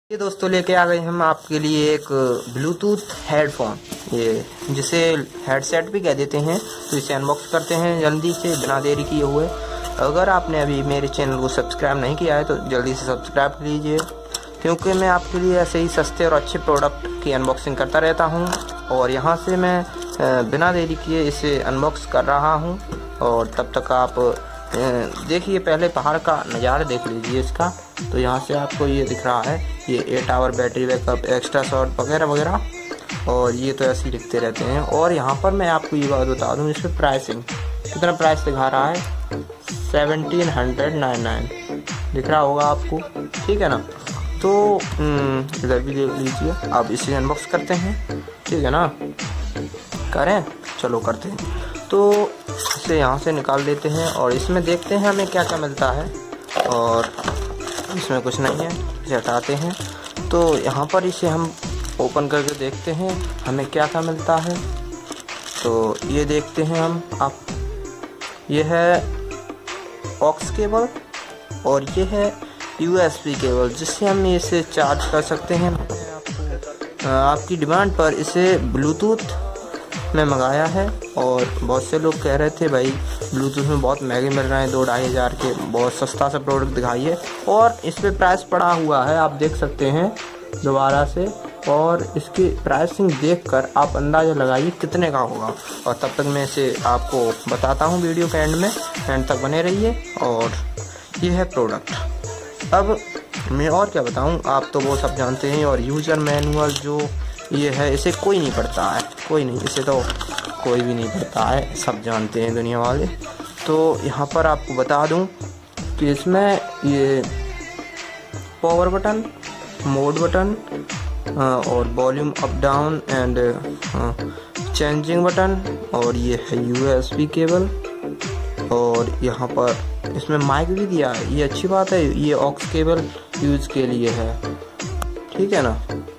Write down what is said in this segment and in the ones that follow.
ये दोस्तों लेके आ गए हम आपके लिए एक ब्लूटूथ हेडफोन, ये जिसे हेडसेट भी कह देते हैं। तो इसे अनबॉक्स करते हैं जल्दी से बिना देरी किए हुए। अगर आपने अभी मेरे चैनल को सब्सक्राइब नहीं किया है तो जल्दी से सब्सक्राइब कर लीजिए, क्योंकि मैं आपके लिए ऐसे ही सस्ते और अच्छे प्रोडक्ट की अनबॉक्सिंग करता रहता हूँ। और यहाँ से मैं बिना देरी किए इसे अनबॉक्स कर रहा हूँ। और तब तक आप देखिए, पहले पहाड़ का नज़ारा देख लीजिए इसका। तो यहाँ से आपको ये दिख रहा है, ये 8 hour battery backup, extra shot वगैरह वगैरह, और ये तो ऐसे ही लिखते रहते हैं। और यहाँ पर मैं आपको ये बात बता दूँ, इस पर प्राइसिंग कितना प्राइस दिखा रहा है, 1799 दिख रहा होगा आपको, ठीक है ना। तो इधर भी देख लीजिए। अब इसे अनबॉक्स करते हैं, ठीक है ना, करें, चलो करते हैं। तो इसे यहाँ से निकाल देते हैं और इसमें देखते हैं हमें क्या क्या मिलता है। और इसमें कुछ नहीं है, इसे हटाते हैं। तो यहाँ पर इसे हम ओपन करके देखते हैं हमें क्या क्या मिलता है। तो ये देखते हैं हम, आप ये है ऑक्स केबल और ये है USB केबल, जिससे हम इसे चार्ज कर सकते हैं। आपकी डिमांड पर इसे ब्लूटूथ में मंगाया है। और बहुत से लोग कह रहे थे भाई ब्लूटूथ में बहुत महंगे मिल रहे हैं, 2-2.5 हज़ार के, बहुत सस्ता सा प्रोडक्ट दिखाइए। और इस पे प्राइस पड़ा हुआ है, आप देख सकते हैं दोबारा से। और इसकी प्राइसिंग देखकर आप अंदाज़ा लगाइए कितने का होगा। और तब तक मैं इसे आपको बताता हूँ वीडियो के एंड में, एंड तक बने रहिए। और ये है प्रोडक्ट। अब मैं और क्या बताऊँ, आप तो वो सब जानते हैं। और यूज़र मैनुअल जो ये है, इसे कोई नहीं पढ़ता है, कोई नहीं, इसे तो कोई भी नहीं पढ़ता है, सब जानते हैं दुनिया वाले। तो यहाँ पर आपको बता दूँ कि इसमें ये पावर बटन, मोड बटन और volume up down and changing button, और ये है USB केबल। और यहाँ पर इसमें माइक भी दिया है, ये अच्छी बात है। ये ऑक्स केबल यूज़ के लिए है, ठीक है ना।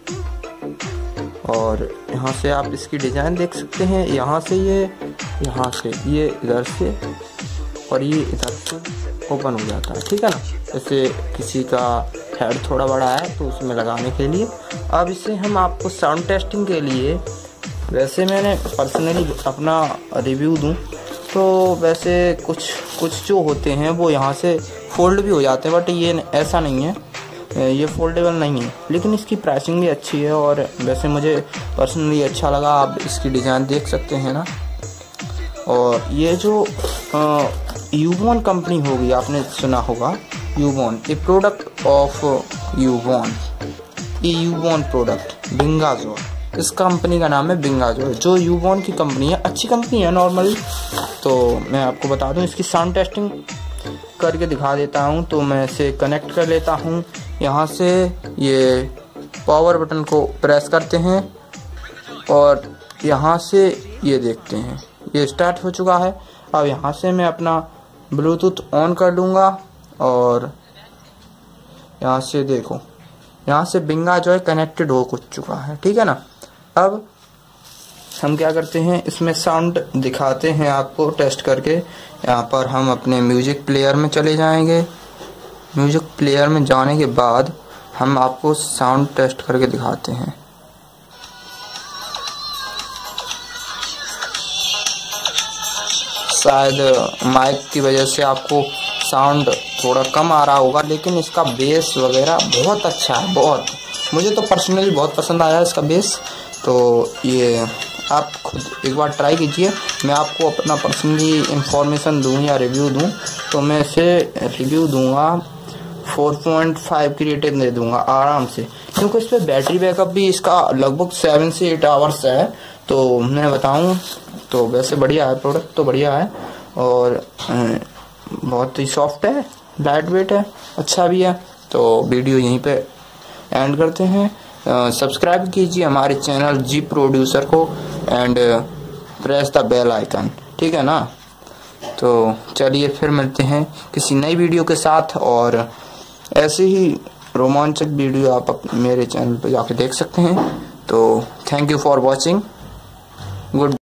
और यहाँ से आप इसकी डिज़ाइन देख सकते हैं, यहाँ से ये इधर से, और ये इधर से ओपन हो जाता है, ठीक है ना। जैसे किसी का हेड थोड़ा बड़ा है तो उसमें लगाने के लिए। अब इसे हम आपको साउंड टेस्टिंग के लिए, वैसे मैंने पर्सनली अपना रिव्यू दूं तो वैसे कुछ जो होते हैं वो यहाँ से फोल्ड भी हो जाते हैं, बट ये ऐसा नहीं है, ये फोल्डेबल नहीं है। लेकिन इसकी प्राइसिंग भी अच्छी है और वैसे मुझे पर्सनली अच्छा लगा। आप इसकी डिज़ाइन देख सकते हैं ना। और ये जो यूबॉन कंपनी होगी, आपने सुना होगा यूबॉन, ए प्रोडक्ट ऑफ यूबॉन, ये यूबॉन प्रोडक्ट बिंगाजोर, इस कंपनी का नाम है बिंगाजोर, जो यूबॉन की कंपनी है, अच्छी कंपनी है नॉर्मली। तो मैं आपको बता दूं, इसकी साउंड टेस्टिंग करके दिखा देता हूं। तो मैं इसे कनेक्ट कर लेता हूं। यहाँ से ये पावर बटन को प्रेस करते हैं और यहाँ से ये देखते हैं, ये स्टार्ट हो चुका है। अब यहाँ से मैं अपना ब्लूटूथ ऑन कर लूँगा और यहाँ से देखो, यहाँ से बिंगाजोर कनेक्टेड हो चुका है, ठीक है ना। अब हम क्या करते हैं, इसमें साउंड दिखाते हैं आपको टेस्ट करके। यहाँ पर हम अपने म्यूजिक प्लेयर में चले जाएंगे। म्यूजिक प्लेयर में जाने के बाद हम आपको साउंड टेस्ट करके दिखाते हैं। शायद माइक की वजह से आपको साउंड थोड़ा कम आ रहा होगा, लेकिन इसका बेस वगैरह बहुत अच्छा है, बहुत, मुझे तो पर्सनली बहुत पसंद आया इसका बेस। तो ये आप खुद एक बार ट्राई कीजिए। मैं आपको अपना पर्सनली इंफॉर्मेशन दूँ या रिव्यू दूँ तो मैं इसे रिव्यू दूँगा 4.5 की रेटिंग दे दूँगा आराम से, क्योंकि इस पर बैटरी बैकअप भी इसका लगभग 7 से 8 आवर्स है। तो मैं बताऊँ तो वैसे बढ़िया है, प्रोडक्ट तो बढ़िया है। और बहुत ही सॉफ्ट है, लाइट वेट है, अच्छा भी है। तो वीडियो यहीं पे एंड करते हैं। सब्सक्राइब कीजिए हमारे चैनल जी प्रोड्यूसर को and press the bell icon, ठीक है ना। तो चलिए फिर मिलते हैं किसी नई वीडियो के साथ। और ऐसे ही रोमांचक वीडियो आप मेरे चैनल पर जाके देख सकते हैं। तो thank you for watching, good.